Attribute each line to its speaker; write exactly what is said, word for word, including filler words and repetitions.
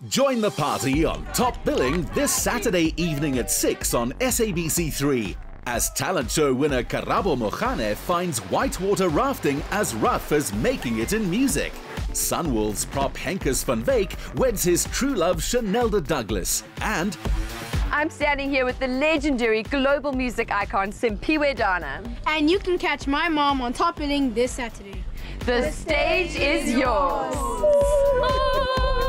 Speaker 1: Join the party on Top Billing this Saturday evening at six on S A B C three as talent show winner Karabo Mogane finds whitewater rafting as rough as making it in music. Sunwolves prop Hencus van Wyk weds his true love Chanelda Douglas. And
Speaker 2: I'm standing here with the legendary global music icon Simphiwe Dana.
Speaker 3: And you can catch my mom on Top Billing this Saturday.
Speaker 2: The, the stage, stage is yours. yours.